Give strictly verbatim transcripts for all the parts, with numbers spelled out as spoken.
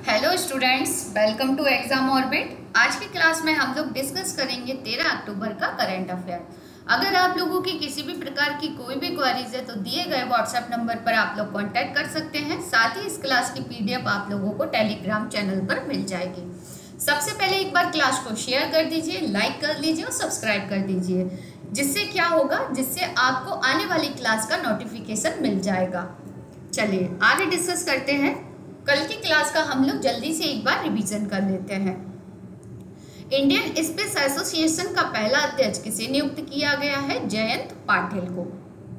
Hello students, welcome to exam orbit. आज की class में हम लोग डिस्कस करेंगे तेरह अक्टूबर का करंट अफेयर। अगर आप लोगों की किसी भी प्रकार की कोई भी क्वेरीज है तो दिए गए व्हाट्सएप नंबर पर आप लोग कांटेक्ट कर सकते हैं। साथ ही इस क्लास की पीडीएफ आप लोगों को टेलीग्राम चैनल पर मिल जाएगी। सबसे पहले एक बार क्लास को शेयर कर दीजिए, लाइक कर लीजिए और सब्सक्राइब कर दीजिए, जिससे क्या होगा, जिससे आपको आने वाली क्लास का नोटिफिकेशन मिल जाएगा। चलिए आगे डिस्कस करते हैं। कल की क्लास का हम लोग जल्दी से एक बार रिवीजन कर लेते हैं। इंडियन स्पेस एसोसिएशन का पहला अध्यक्ष किसे नियुक्त किया गया है? जयंत पाटिल को।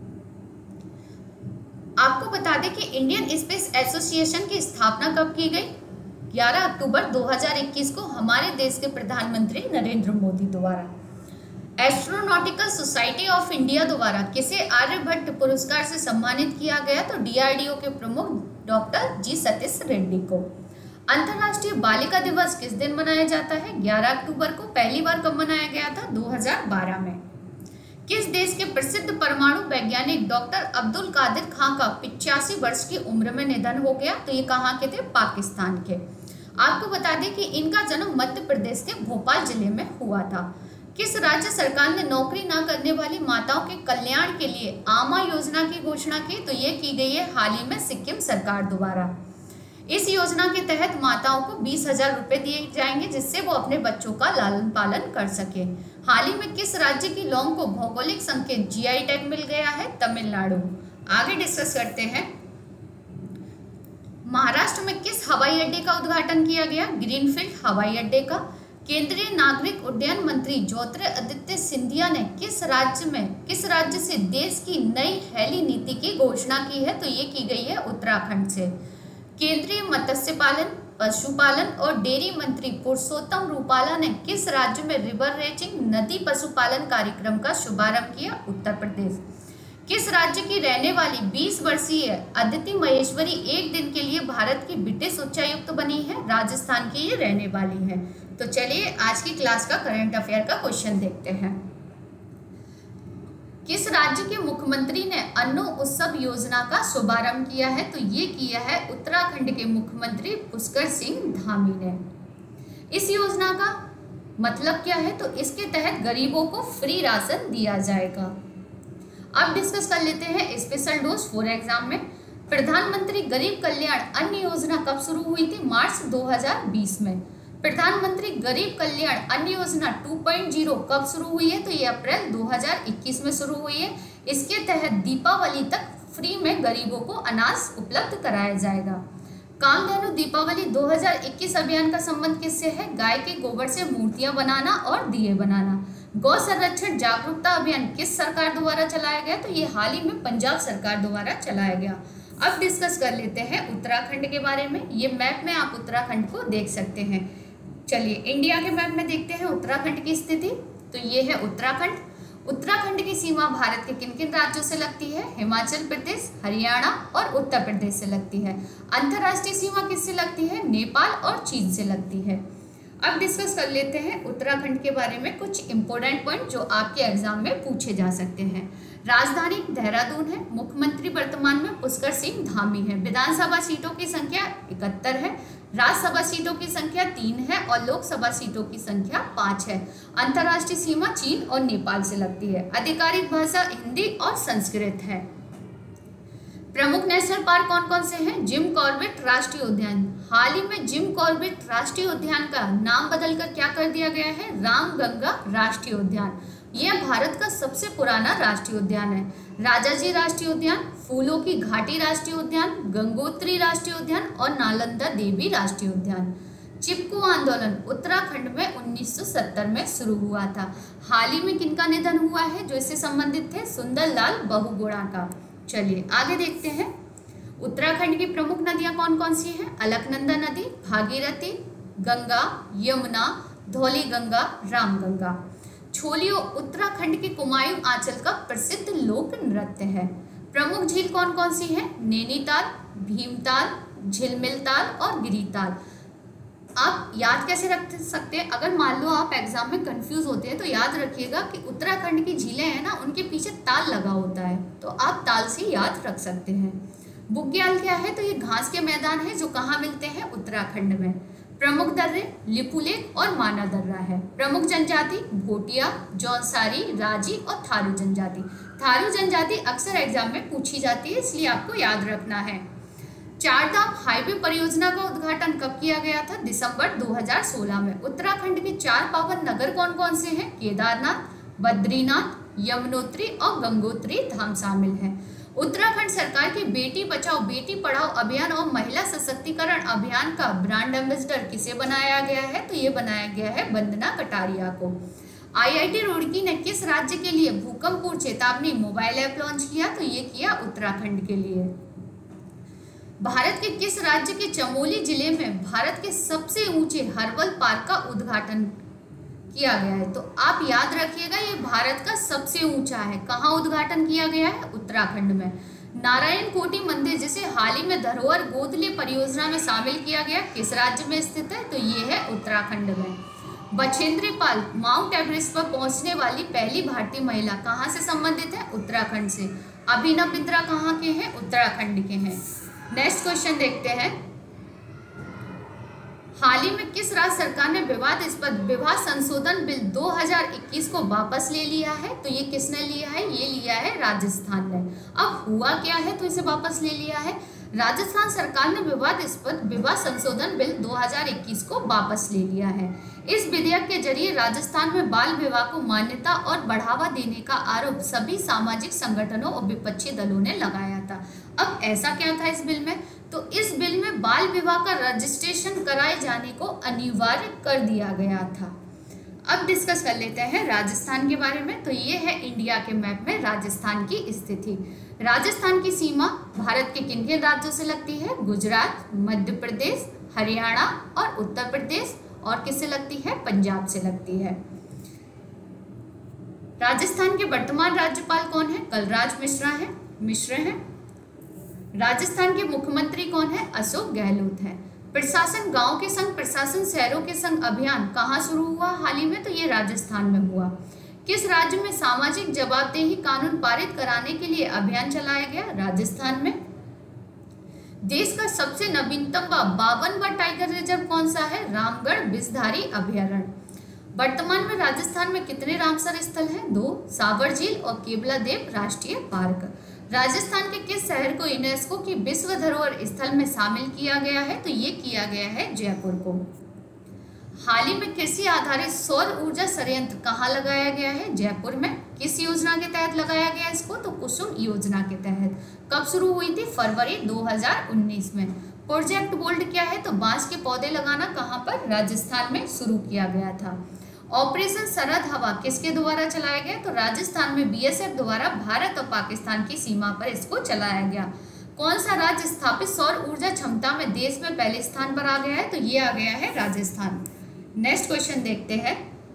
आपको बता दें कि इंडियन स्पेस एसोसिएशन की स्थापना कब की गई? ग्यारह अक्टूबर दो हज़ार इक्कीस को हमारे देश के प्रधानमंत्री नरेंद्र मोदी द्वारा। एस्ट्रोनॉटिकल सोसाइटी ऑफ इंडिया द्वारा किसे आर्यभट्ट पुरस्कार से सम्मानित किया गया? तो डीआरडीओ के प्रमुख डॉक्टर जी सतीश रेड्डी को। अंतर्राष्ट्रीय बालिका दिवस किस दिन मनाया जाता है? ग्यारह अक्टूबर को। पहली बार कब मनाया गया था? दो हज़ार बारह में। किस देश के प्रसिद्ध परमाणु वैज्ञानिक डॉक्टर अब्दुल कादिर खां का पिचासी वर्ष की उम्र में निधन हो गया? तो ये कहाँ के थे? पाकिस्तान के। आपको बता दें कि इनका जन्म मध्य प्रदेश के भोपाल जिले में हुआ था। किस राज्य सरकार ने नौकरी न करने वाली माताओं के कल्याण के लिए आमा योजना की घोषणा की? तो ये की गई है हाल ही में सिक्किम सरकार द्वारा। इस योजना के तहत माताओं को बीस हजार रुपए दिए जाएंगे, जिससे वो अपने बच्चों का लालन पालन कर सके। हाल ही में किस राज्य की लौंग को भौगोलिक संकेत जीआई टैग मिल गया है? तमिलनाडु। आगे डिस्कस करते हैं। महाराष्ट्र में किस हवाई अड्डे का उद्घाटन किया गया? ग्रीनफील्ड हवाई अड्डे का। केंद्रीय नागरिक उड्डयन मंत्री ज्योतिरादित्य सिंधिया ने किस राज्य में किस राज्य से देश की नई हेली नीति की घोषणा की है? तो ये की गई है उत्तराखंड से। केंद्रीय मत्स्य पालन, पशुपालन और डेयरी मंत्री पुरुषोत्तम रूपाला ने किस राज्य में रिवर रेंचिंग नदी पशुपालन कार्यक्रम का शुभारंभ किया? उत्तर प्रदेश। किस राज्य की रहने वाली बीस वर्षीय अदिति महेश्वरी एक दिन के लिए भारत की ब्रिटिश उच्चायुक्त बनी है? राजस्थान की ये रहने वाली है। तो चलिए आज की क्लास का करंट अफेयर का क्वेश्चन देखते हैं। किस राज्य के मुख्यमंत्री ने अन्न उत्सव योजना का शुभारंभ किया है? तो ये किया है उत्तराखंड के मुख्यमंत्री पुष्कर सिंह धामी ने। इस योजना का मतलब क्या है? तो इसके तहत गरीबों को फ्री राशन दिया जाएगा। अब डिस्कस कर लेते हैं स्पेशल डोज फॉर एग्जाम में। प्रधानमंत्री गरीब कल्याण अन्न योजना कब शुरू हुई थी? मार्च दो हज़ार बीस में। प्रधानमंत्री गरीब कल्याण अन्न योजना टू पॉइंट ज़ीरो कब शुरू हुई है? तो ये अप्रैल दो हज़ार इक्कीस में शुरू हुई है। इसके तहत दीपावली तक फ्री में गरीबों को अनाज उपलब्ध कराया जाएगा। कामधेनु दीपावली दो हज़ार इक्कीस अभियान का संबंध किससे है? गाय के गोबर से मूर्तियां बनाना और दिए बनाना। गौ संरक्षण जागरूकता अभियान किस सरकार द्वारा चलाया गया? तो ये हाल ही में पंजाब सरकार द्वारा चलाया गया। अब डिस्कस कर लेते हैं उत्तराखंड के बारे में। ये मैप में आप उत्तराखंड को देख सकते हैं। चलिए इंडिया के मैप में देखते हैं उत्तराखंड की स्थिति। तो ये है उत्तराखंड। उत्तराखंड की सीमा भारत के किन किन राज्यों से लगती है? हिमाचल प्रदेश, हरियाणा और उत्तर प्रदेश से लगती है। अंतर्राष्ट्रीय सीमा किससे लगती है? नेपाल और चीन से लगती है। अब डिस्कस कर लेते हैं उत्तराखंड के बारे में कुछ इंपॉर्टेंट पॉइंट जो आपके एग्जाम में पूछे जा सकते हैं। राजधानी देहरादून है। मुख्यमंत्री वर्तमान में पुष्कर सिंह धामी है। विधानसभा सीटों की संख्या इकहत्तर है। राज्यसभा सीटों की संख्या तीन है और लोकसभा सीटों की संख्या पाँच है। अंतर्राष्ट्रीय सीमा चीन और नेपाल से लगती है। आधिकारिक भाषा हिंदी और संस्कृत है। प्रमुख नेशनल पार्क कौन कौन से हैं? जिम कॉर्बेट राष्ट्रीय उद्यान। हाल ही में जिम कॉर्बेट राष्ट्रीय उद्यान का नाम बदलकर क्या कर दिया गया है? रामगंगा राष्ट्रीय उद्यान। यह भारत का सबसे पुराना राष्ट्रीय उद्यान है। राजाजी राष्ट्रीय उद्यान, फूलों की घाटी राष्ट्रीय उद्यान, गंगोत्री राष्ट्रीय उद्यान और नालंदा देवी राष्ट्रीय उद्यान। चिपकू आंदोलन उत्तराखंड में उन्नीस सौ सत्तर में शुरू हुआ था। हाल ही में किनका निधन हुआ है जो इससे संबंधित थे? सुंदरलाल बहुगुणा का। चलिए आगे देखते हैं। उत्तराखंड की प्रमुख नदियां कौन कौन सी हैं? अलकनंदा नदी, भागीरथी, गंगा, यमुना, धौली गंगा, रामगंगा। छोलियो उत्तराखंड के कुमायूं आंचल का प्रसिद्ध लोक नृत्य है। प्रमुख झील कौन कौन सी है? नैनीताल, भीमताल, झिलमिलताल और गिरिताल। आप याद कैसे रख सकते हैं? अगर मान लो आप एग्जाम में कंफ्यूज होते हैं तो याद रखिएगा कि उत्तराखंड की झीलें हैं ना, उनके पीछे ताल लगा होता है, तो आप ताल से याद रख सकते हैं। बुग्याल क्या है? तो ये घास के मैदान है जो कहाँ मिलते हैं? उत्तराखंड में। प्रमुख दर्रे लिपुलेख और माना दर्रा है। प्रमुख जनजाति भोटिया, जौनसारी, राजी और थारू जनजाति। थारू जनजाति अक्सर एग्जाम में पूछी जाती है, इसलिए आपको याद रखना है। चारधाम हाईवे परियोजना का उद्घाटन कब किया गया था? दिसंबर दो हज़ार सोलह में। उत्तराखंड के चार पावन नगर कौन कौन से हैं? केदारनाथ, बद्रीनाथ, यमुनोत्री और गंगोत्री धाम शामिल हैं। उत्तराखंड सरकार की बेटी बचाओ बेटी पढ़ाओ अभियान और महिला सशक्तिकरण अभियान का ब्रांड एम्बेसडर किसे बनाया गया है? तो ये बनाया गया है वंदना कटारिया को। आईआईटी रुड़की ने किस राज्य के लिए भूकंप पूर्व चेतावनी मोबाइल ऐप लॉन्च किया? तो ये किया उत्तराखंड के लिए। भारत के किस राज्य के चमोली जिले में भारत के सबसे ऊंचे हर्बल पार्क का उद्घाटन किया गया है? तो आप याद रखिएगा, ये भारत का सबसे ऊंचा है। कहाँ उद्घाटन किया गया है? उत्तराखंड में। नारायण कोटि मंदिर जिसे हाल ही में धरोहर गोदले परियोजना में शामिल किया गया, किस राज्य में स्थित है? तो ये है उत्तराखंड में। बछेंद्री पाल माउंट एवरेस्ट पर पहुंचने वाली पहली भारतीय महिला कहाँ से संबंधित है? उत्तराखंड से। अभिनव बिंद्रा कहाँ के हैं? उत्तराखंड के हैं। नेक्स्ट क्वेश्चन देखते हैं। हाल ही में किस राज्य सरकार ने विवादास्पद विवाह संशोधन बिल दो हज़ार इक्कीस को वापस ले लिया है? तो ये किसने लिया है? ये लिया है राजस्थान ने। अब हुआ क्या है तो इसे वापस ले लिया है? राजस्थान सरकार ने विवादास्पद विवाह संशोधन बिल दो हज़ार इक्कीस को वापस ले लिया है। इस विधेयक के जरिए राजस्थान में बाल विवाह को मान्यता और बढ़ावा देने का आरोप सभी सामाजिक संगठनों और विपक्षी दलों ने लगाया था। अब ऐसा क्या था इस बिल में? तो इस बिल में बाल विवाह का रजिस्ट्रेशन कराए जाने को अनिवार्य कर दिया गया था। अब डिस्कस कर लेते हैं राजस्थान के बारे में। तो ये है इंडिया के मैप में राजस्थान की स्थिति। राजस्थान की सीमा भारत के किन किन राज्यों से लगती है? गुजरात, मध्य प्रदेश, हरियाणा और उत्तर प्रदेश। और किससे लगती है? पंजाब से लगती है। राजस्थान के वर्तमान राज्यपाल कौन है? कलराज मिश्रा है मिश्र हैं। राजस्थान के मुख्यमंत्री कौन है? अशोक गहलोत है। प्रशासन गांव के संग प्रशासन शहरों के संग अभियान कहाँ शुरू हुआ हाल ही में? तो ये राजस्थान में हुआ। किस राज्य में सामाजिक जवाबदेही कानून पारित कराने के लिए अभियान चलाया गया? राजस्थान में। देश का सबसे नवीनतम व बावनवां टाइगर रिजर्व कौन सा है? रामगढ़ विषधारी अभयारण्य। वर्तमान में राजस्थान में कितने रामसर स्थल हैं? दो, साबर झील और केवला देव राष्ट्रीय पार्क। राजस्थान के किस शहर को यूनेस्को की विश्व धरोहर स्थल में शामिल किया गया है? तो ये किया गया है जयपुर को। हाल ही में कृषि आधारित सौर ऊर्जा संयंत्र कहाँ लगाया गया है? जयपुर में। किस योजना के तहत लगाया गया इसको? तो कुसुम योजना के तहत। कब शुरू हुई थी? फरवरी दो हज़ार उन्नीस में। प्रोजेक्ट बोल्ड क्या है? तो बांस के पौधे लगाना कहाँ पर? राजस्थान में शुरू किया गया था। ऑपरेशन सरहद हवा किसके द्वारा चलाया गया? तो राजस्थान में बीएसएफ द्वारा भारत और पाकिस्तान की सीमा पर इसको चलाया गया। कौन सा राज्य स्थापित सौर ऊर्जा क्षमता में देश में पहले स्थान पर आ गया है? तो ये आ गया है राजस्थान। नेक्स्ट क्वेश्चन देखते हैं।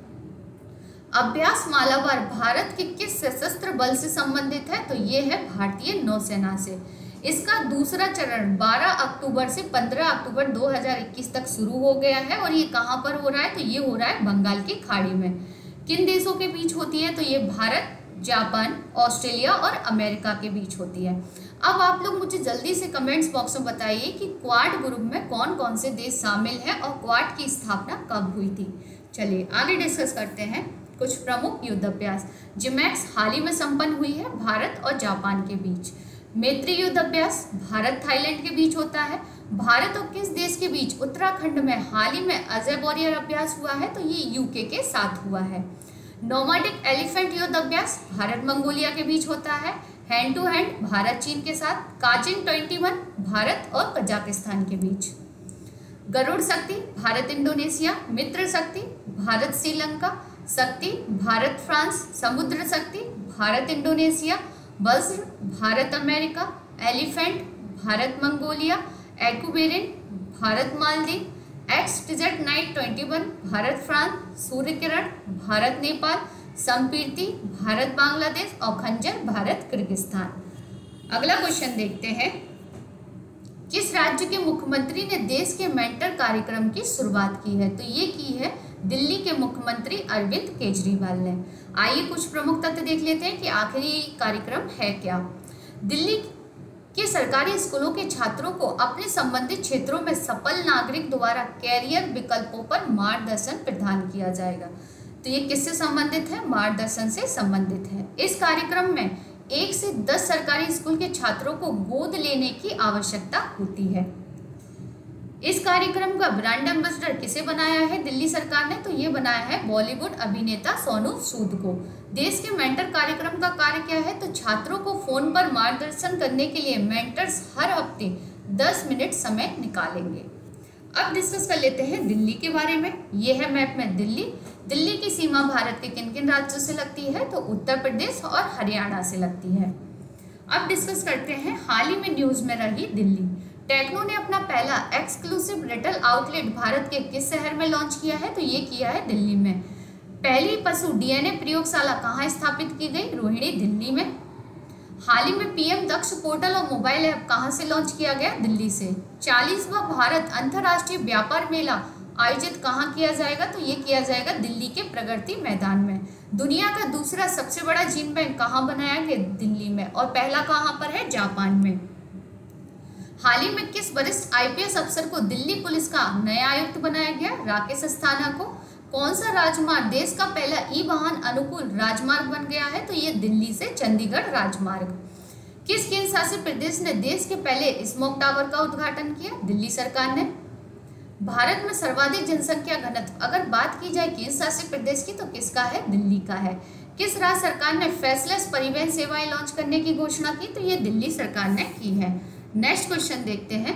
अभ्यास मालाबार भारत के किस सशस्त्र बल से संबंधित है? तो ये है भारतीय नौसेना से। इसका दूसरा चरण बारह अक्टूबर से पंद्रह अक्टूबर दो हज़ार इक्कीस तक शुरू हो गया है। और ये कहाँ पर हो रहा है? तो ये हो रहा है बंगाल की खाड़ी में। किन देशों के बीच होती है? तो ये भारत, जापान, ऑस्ट्रेलिया और अमेरिका के बीच होती है। अब आप लोग मुझे जल्दी से कमेंट्स बॉक्स में बताइए कि क्वाड ग्रुप में कौन कौन से देश शामिल हैं और क्वाड की स्थापना कब हुई थी। चलिए आगे डिस्कस करते हैं कुछ प्रमुख युद्धाभ्यास। जिमैक्स हाल ही में संपन्न हुई है भारत और जापान के बीच। मैत्री युद्ध अभ्यास भारत थाईलैंड के बीच होता है। भारत और किस देश के बीच उत्तराखंड में हाल ही में अजय वॉरियर अभ्यास हुआ है? तो ये यूके के साथ हुआ है। नोमैडिक एलिफेंट युद्ध अभ्यास भारत मंगोलिया के बीच होता है। हैंड टू हैंड भारत चीन के साथ। काजिन इक्कीस भारत और कजाकिस्तान के बीच। गरुड़ शक्ति भारत इंडोनेशिया। मित्र शक्ति भारत श्रीलंका। शक्ति भारत फ्रांस। समुद्र शक्ति Bharat Indonesia. Vajra Bharat America. Elephant Bharat Mongolia. Ekuverin Bharat Maldives. Ex desert knight इक्कीस भारत फ्रांस। सूर्य किरण भारत नेपाल। संपीर्ति भारत बांग्लादेश और खंजर भारत किर्गिस्तान। अगला क्वेश्चन देखते हैं। किस राज्य के मुख्यमंत्री ने देश के मेंटर कार्यक्रम की शुरुआत की है? तो ये की है दिल्ली के मुख्यमंत्री अरविंद केजरीवाल ने। आइए कुछ प्रमुख तथ्य देख लेते हैं कि आखिरी कार्यक्रम है क्या। दिल्ली कि सरकारी स्कूलों के छात्रों को अपने संबंधित क्षेत्रों में सफल नागरिक द्वारा कैरियर विकल्पों पर मार्गदर्शन प्रदान किया जाएगा। तो ये किससे संबंधित है? मार्गदर्शन से संबंधित है। इस कार्यक्रम में एक से दस सरकारी स्कूल के छात्रों को गोद लेने की आवश्यकता होती है। इस कार्यक्रम का ब्रांड एम्बेसडर किसे बनाया है दिल्ली सरकार ने? तो ये बनाया है बॉलीवुड अभिनेता सोनू सूद को। देश के मेंटर कार्यक्रम का कार्य क्या है? तो छात्रों को फोन पर मार्गदर्शन करने के लिए मेंटर्स हर हफ्ते दस मिनट समय निकालेंगे। अब डिस्कस कर लेते हैं दिल्ली के बारे में। ये है मैप में दिल्ली। दिल्ली की सीमा भारत के किन किन राज्यों से लगती है? तो उत्तर प्रदेश और हरियाणा से लगती है। अब डिस्कस करते हैं हाल ही में न्यूज में रही दिल्ली। टेक्नो ने अपना पहला एक्सक्लूसिव रिटेल आउटलेट भारत के किस शहर में लॉन्च किया है? तो ये किया है दिल्ली में। पहली पशु डीएनए प्रयोगशाला कहाँ स्थापित की गई? रोहिणी, दिल्ली में। हाल ही में पीएम दक्ष पोर्टल और मोबाइल ऐप कहाँ से लॉन्च किया गया? दिल्ली से। चालीसवां भारत अंतर्राष्ट्रीय व्यापार मेला आयोजित कहाँ किया जाएगा? तो ये किया जाएगा दिल्ली के प्रगति मैदान में। दुनिया का दूसरा सबसे बड़ा जीन बैंक कहाँ बनाया गया? दिल्ली में। और पहला कहाँ पर है? जापान में। हाल ही में किस वरिष्ठ आईपीएस अफसर को दिल्ली पुलिस का नया आयुक्त बनाया गया? राकेश अस्थाना को। कौन सा राजमार्ग देश का पहला ई वाहन अनुकूल राजमार्ग बन गया है? तो ये दिल्ली से चंडीगढ़ राजमार्ग। किस केंद्र शासित प्रदेश ने देश के पहले स्मोक टावर का उद्घाटन किया? दिल्ली सरकार ने। भारत में सर्वाधिक जनसंख्या घनत्व अगर बात की जाए केंद्र शासित प्रदेश की तो किसका है? दिल्ली का है। किस राज्य सरकार ने फेसलेस परिवहन सेवाएं लॉन्च करने की घोषणा की? तो ये दिल्ली सरकार ने की है। नेक्स्ट क्वेश्चन देखते हैं।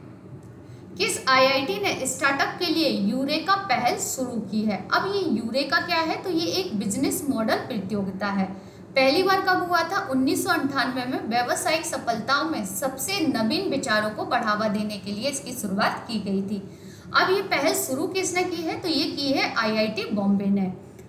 किस आईआईटी ने स्टार्टअप के लिए यूरेका पहल शुरू की है? अब ये यूरेका क्या है? तो ये एक बिजनेस मॉडल प्रतियोगिता है। पहली बार कब हुआ था? उन्नीस सौ अंठानवे में। व्यावसायिक सफलताओं में सबसे नवीन विचारों को बढ़ावा देने के लिए इसकी शुरुआत की गई थी। अब ये पहल शुरू किसने की है? तो ये की है आईआईटी बॉम्बे ने।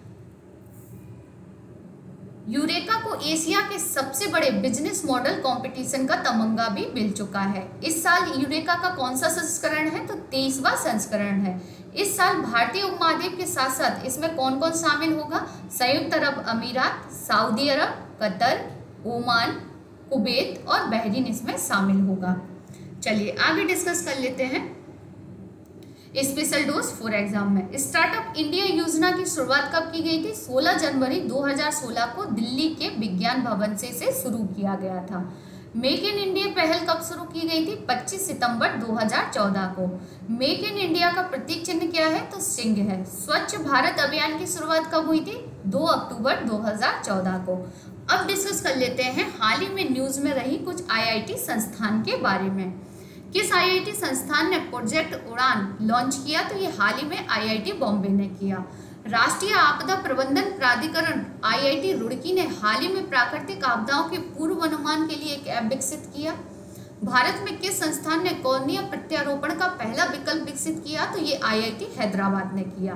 यूरेका को एशिया के सबसे बड़े बिजनेस मॉडल कंपटीशन का तमंगा भी मिल चुका है। इस साल यूरेका का कौन सा संस्करण है? तो तेईसवां संस्करण है। इस साल भारतीय उपमहाद्वीप के साथ साथ इसमें कौन कौन शामिल होगा? संयुक्त अरब अमीरात, सऊदी अरब, कतर, ओमान, कुवैत और बहरीन इसमें शामिल होगा। चलिए आगे डिस्कस कर लेते हैं स्पेशल डोज फॉर एग्जाम में। स्टार्टअप इंडिया योजना की शुरुआत कब की गई थी? सोलह जनवरी दो हज़ार सोलह को दिल्ली के विज्ञान भवन से इसे शुरू किया गया था। मेक इन इंडिया पहल कब शुरू की गई थी? पच्चीस सितंबर दो हज़ार चौदह को। मेक इन इंडिया का प्रतीक चिन्ह क्या है? तो सिंह है। स्वच्छ भारत अभियान की शुरुआत कब हुई थी? दो अक्टूबर दो हज़ार चौदह को। अब डिस्कस कर लेते हैं हाल ही में न्यूज में रही कुछ आईआईटी संस्थान के बारे में। किस आईआईटी संस्थान ने प्रोजेक्ट उड़ान लॉन्च किया? तो ये हाल ही में आईआईटी बॉम्बे ने किया। राष्ट्रीय आपदा प्रबंधन प्राधिकरण आईआईटी रुड़की ने हाल ही में प्राकृतिक आपदाओं के पूर्व अनुमान के लिए एक ऐप विकसित किया। भारत में किस संस्थान ने कॉर्निया प्रत्यारोपण का पहला विकल्प विकसित किया? तो ये आईआईटी हैदराबाद ने किया।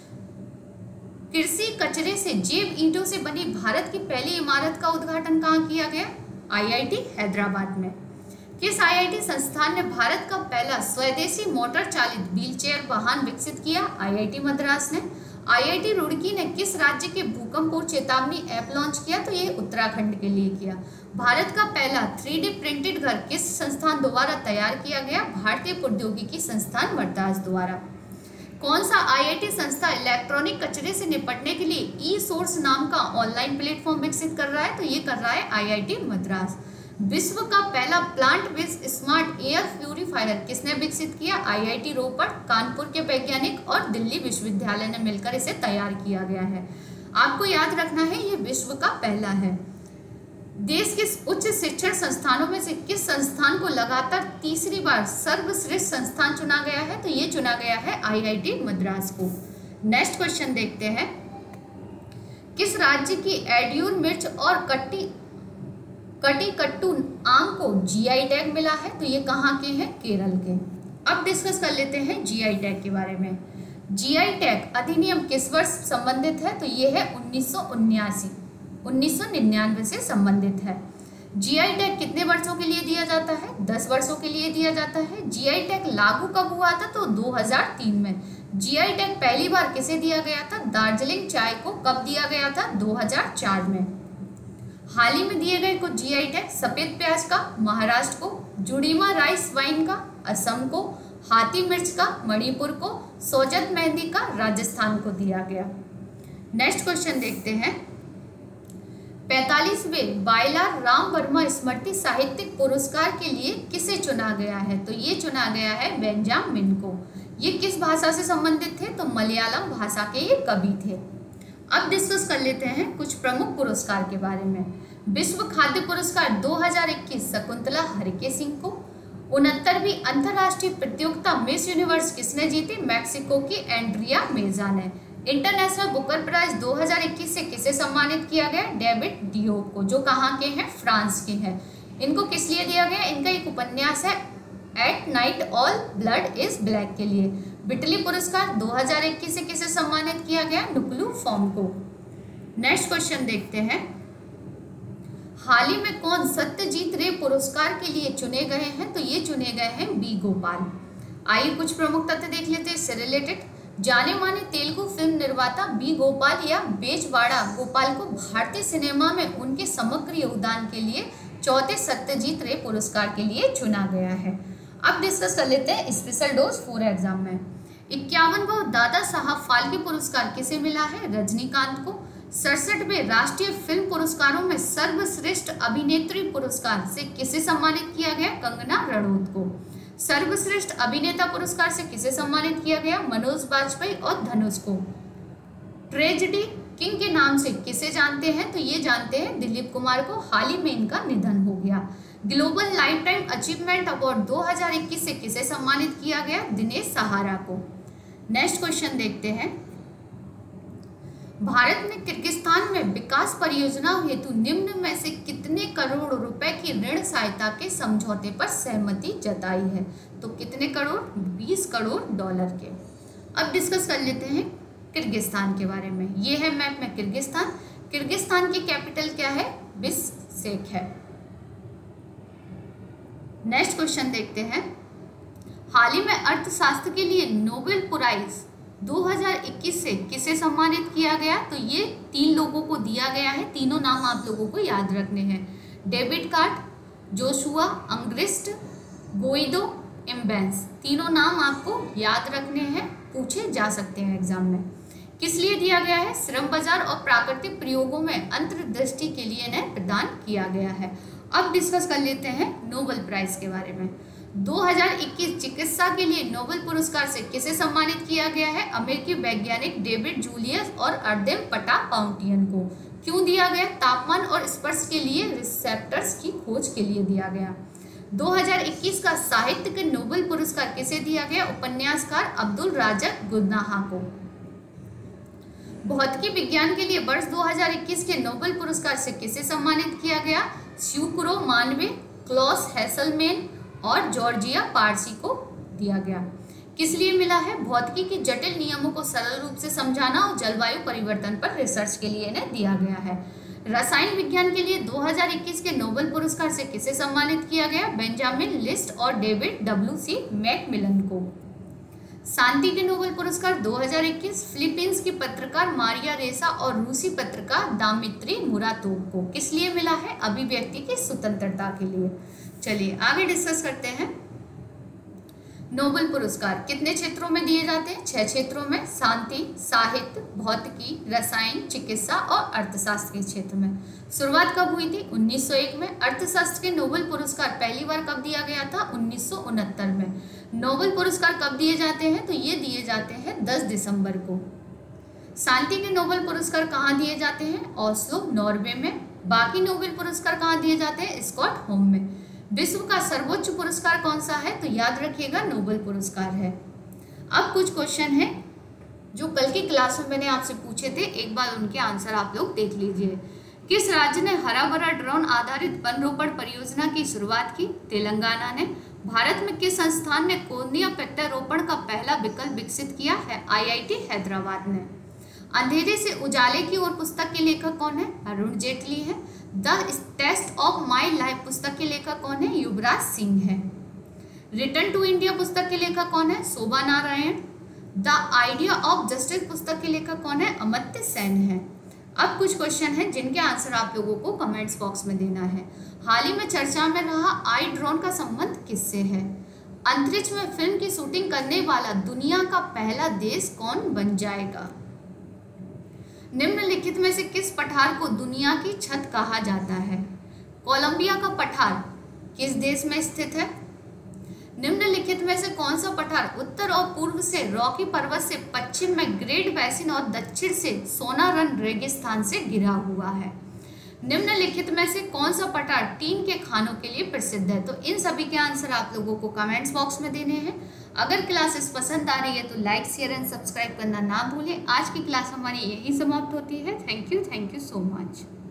कृषि कचरे से जैव ईंटों से बनी भारत की पहली इमारत का उद्घाटन कहाँ किया गया? आईआईटी हैदराबाद में। किस आईआईटी संस्थान ने भारत का पहला स्वदेशी मोटर चालित व्हीलचेयर वाहन विकसित किया? आईआईटी मद्रास ने। आईआईटी रुड़की ने किस राज्य के भूकंप पूर्व चेतावनी ऐप लॉन्च किया? तो ये उत्तराखंड के लिए किया। भारत का पहला थ्री डी प्रिंटेड घर किस संस्थान द्वारा तैयार किया गया? भारतीय प्रौद्योगिकी संस्थान मद्रास द्वारा। कौन सा आईआईटी संस्था इलेक्ट्रॉनिक कचरे से निपटने के लिए ई सोर्स नाम का ऑनलाइन प्लेटफॉर्म विकसित कर रहा है? तो ये कर रहा है आईआईटी मद्रास। विश्व का पहला plant based smart air purifier किसने विकसित किया? आईआईटी रोपड़, कानपुर के वैज्ञानिक और दिल्ली विश्वविद्यालय ने मिलकर इसे तैयार किया गया है। आपको याद रखना है ये विश्व का पहला है। देश के उच्च शिक्षण संस्थानों में से किस संस्थान को लगातार तीसरी बार सर्वश्रेष्ठ संस्थान चुना गया है? तो ये चुना गया है आईआईटी मद्रास को। नेक्स्ट क्वेश्चन देखते हैं। किस राज्य की एड्यूर मिर्च और कट्टी कटी कट्टू आम को जीआई टैग मिला है? तो ये कहाँ के हैं? केरल के। अब डिस्कस कर लेते हैं जीआई टैग के बारे में। जीआई टैग अधिनियम किस वर्ष संबंधित है? तो ये है उन्नीस सौ उन्यासी उन्नीस सौ निन्यानवे से संबंधित है। जीआई टैग कितने वर्षों के लिए दिया जाता है? दस वर्षों के लिए दिया जाता है। जीआई टैग लागू कब हुआ था? तो दो हज़ार तीन में। जीआई टैग पहली बार किसे दिया गया था? दार्जिलिंग चाय को कब दिया गया था? दो हज़ार चार में। हाल ही में दिए गए कुछ जीआई टैग: सफेद प्याज का महाराष्ट्र को, जुड़ीमा राइस वाइन का असम को, हाथी मिर्च का मणिपुर को, सोजत मेहंदी का राजस्थान को दिया गया। नेक्स्ट क्वेश्चन देखते हैं। पैंतालीसवें वायलार राम वर्मा स्मृति साहित्यिक पुरस्कार के लिए किसे चुना गया है? तो ये चुना गया है बेंजामिन को। ये किस भाषा से संबंधित थे? तो मलयालम भाषा के ये कवि थे। अब डिस्कस कर लेते हैं कुछ प्रमुख पुरस्कार के बारे में। विश्व खाद्य पुरस्कार दो हज़ार इक्कीस शकुंतला हरिके सिंह को। उनहत्तरवीं अंतर्राष्ट्रीय प्रतियोगिता मिस यूनिवर्स किसने जीती? मैक्सिको की एंड्रिया मेजा ने। इंटरनेशनल बुकर प्राइज दो हज़ार इक्कीस से किसे सम्मानित किया गया? डेविड डियोप को, जो कहाँ के हैं? फ्रांस के हैं। इनको किस लिए दिया गया? इनका एक उपन्यास है at night all blood is black के लिए। बिटली पुरस्कार दो हज़ार इक्कीस से किसे सम्मानित किया गया? नुकलू फॉर्म को। नेक्स्ट क्वेश्चन देखते हैं। हाल ही में कौन सत्यजीत रे पुरस्कार के लिए चुने गए हैं? तो ये चुने गए हैं बी गोपाल। आइए कुछ प्रमुख तथ्य देख लेते हैं इससे रिलेटेड। जाने माने तेलुगु फिल्म निर्माता बी गोपाल या बेजवाड़ा गोपाल को भारतीय सिनेमा में उनके समग्र योगदान के लिए चौथे सत्यजीत रे पुरस्कार के लिए चुना गया है। अब डिस्कस कर लेते हैं स्पेशल डोज फोर एग्जाम में। इक्यावनवां दादा साहब फाल्के पुरस्कार किसे मिला है? रजनीकांत को। सड़सठवें राष्ट्रीय फिल्म पुरस्कारों में सर्वश्रेष्ठ अभिनेत्री पुरस्कार से किसे सम्मानित किया गया? कंगना रणौत को। सर्वश्रेष्ठ अभिनेता पुरस्कार से किसे सम्मानित किया गया? मनोज बाजपेयी और धनुष को। ट्रेजेडी किंग के नाम से किसे जानते हैं? तो ये जानते हैं दिलीप कुमार को। हाल ही में इनका निधन हो गया। Global lifetime achievement award दो हज़ार इक्कीस से किसे सम्मानित किया गया? दिनेश सहारा को। नेक्स्ट क्वेश्चन देखते हैं। भारत ने किर्गिस्तान में विकास परियोजनाओं हेतु निम्न में से कितने करोड़ रुपए की ऋण सहायता के समझौते पर सहमति जताई है? तो कितने करोड़? बीस करोड़ डॉलर के। अब डिस्कस कर लेते हैं किर्गिस्तान के बारे में। ये है मैप में किर्गिस्तान। किर्गिस्तान की कैपिटल क्या है? बिश्केक है। नेक्स्ट क्वेश्चन देखते हैं। हाल ही में अर्थशास्त्र के लिए नोबेल प्राइज दो हज़ार इक्कीस से किसे सम्मानित किया गया? तो ये तीन लोगों को दिया गया है। तीनों नाम आप लोगों को याद रखने हैं। David Card, Joshua Angrist, Guido Imbens. तीनों नाम आपको याद रखने हैं, पूछे जा सकते हैं एग्जाम में। किस लिए दिया गया है? श्रम बाजार और प्राकृतिक प्रयोगों में अंतर्दृष्टि के लिए इन्हें प्रदान किया गया है। अब डिस्कस कर लेते हैं नोबेल प्राइज के बारे में। दो हज़ार इक्कीस चिकित्सा के लिए नोबेल पुरस्कार से किसे सम्मानित किया गया है? अमेरिकी वैज्ञानिक डेविड जूलियस और अर्देम पटापाउंटियन को। क्यों दिया गया? तापमान और स्पर्श के लिए रिसेप्टर्स की खोज के लिए दिया गया। दो हज़ार इक्कीस का साहित्य के नोबेल पुरस्कार किसे दिया गया? उपन्यासकार अब्दुल राज़क गुदनाहा को। भौतिकी विज्ञान के लिए वर्ष दो हज़ार इक्कीस के नोबेल पुरस्कार से किसे सम्मानित किया गया? स्यूक्रो मानवे, क्लॉस हेसलमेन और जॉर्जिया पारसी को दिया गया। किस लिए मिला है? भौतिकी के जटिल नियमों को सरल रूप से समझाना और जलवायु परिवर्तन पर रिसर्च के लिए इन्हें दिया गया है। रसायन विज्ञान के लिए दो हज़ार इक्कीस के नोबेल पुरस्कार से किसे सम्मानित किया गया? बेंजामिन लिस्ट और डेविड डब्ल्यू सी मैकमिलन को। शांति के नोबेल पुरस्कार दो हज़ार इक्कीस फिलीपींस की पत्रकार मारिया रेसा और रूसी पत्रकार दामित्री मुरातोव को। किस लिए मिला है? अभिव्यक्ति की स्वतंत्रता के लिए। चलिए आगे डिस्कस करते हैं। नोबेल पुरस्कार कितने क्षेत्रों में दिए जाते हैं? छह क्षेत्रों में। शांति, साहित्य, भौतिकी, रसायन, चिकित्सा और अर्थशास्त्र के क्षेत्र में। शुरुआत कब हुई थी? उन्नीस सौ एक में। अर्थशास्त्र के नोबेल पुरस्कार पहली बार कब दिया गया था? उन्नीस सौ उनहत्तर में। नोबेल पुरस्कार कब दिए जाते हैं? तो ये दिए जाते हैं दस दिसंबर को। शांति के नोबेल पुरस्कार कहाँ दिए जाते हैं? ऑस्लो, नॉर्वे में। बाकी नोबेल पुरस्कार कहाँ दिए जाते हैं? स्कॉटहोम में। विश्व का सर्वोच्च पुरस्कार कौन सा है? तो याद रखिएगा नोबेल पुरस्कार है। अब कुछ क्वेश्चन है जो कल की क्लास में मैंने आपसे पूछे थे, एक बार उनके आंसर आप लोग देख लीजिए। किस राज्य ने हरा भरा ड्रोन आधारित वन रोपण परियोजना की शुरुआत की? तेलंगाना ने। भारत में किस संस्थान ने कोर्निया प्रत्यारोपण का पहला विकल्प विकसित किया है? आई आई टी हैदराबाद ने। अंधेरे से उजाले की ओर पुस्तक के लेखक कौन है? अरुण जेटली है। The test of my life पुस्तक के लेखक कौन है? युवराज सिंह है। रिटर्न टू इंडिया पुस्तक के लेखक कौन है? Shobha Narayan. The idea of justice पुस्तक के लेखक कौन है? अमर्त्य सेन है। अब कुछ क्वेश्चन हैं जिनके आंसर आप लोगों को कमेंट्स बॉक्स में देना है। हाल ही में चर्चा में रहा आई ड्रोन का संबंध किससे है? अंतरिक्ष में फिल्म की शूटिंग करने वाला दुनिया का पहला देश कौन बन जाएगा? निम्नलिखित में से किस पठार को दुनिया की छत कहा जाता है? कोलंबिया का पठार किस देश में स्थित है? निम्नलिखित में से कौन सा पठार उत्तर और पूर्व से रॉकी पर्वत से, पश्चिम में ग्रेट बैसिन और दक्षिण से सोनारन रेगिस्तान से घिरा हुआ है? निम्नलिखित में से कौन सा पठार टीन के खानों के लिए प्रसिद्ध है? तो इन सभी के आंसर आप लोगों को कमेंट्स बॉक्स में देने हैं। अगर क्लासेस पसंद आ रही है तो लाइक शेयर एंड सब्सक्राइब करना ना भूलें। आज की क्लास हमारी यही समाप्त होती है। Thank you thank you so much.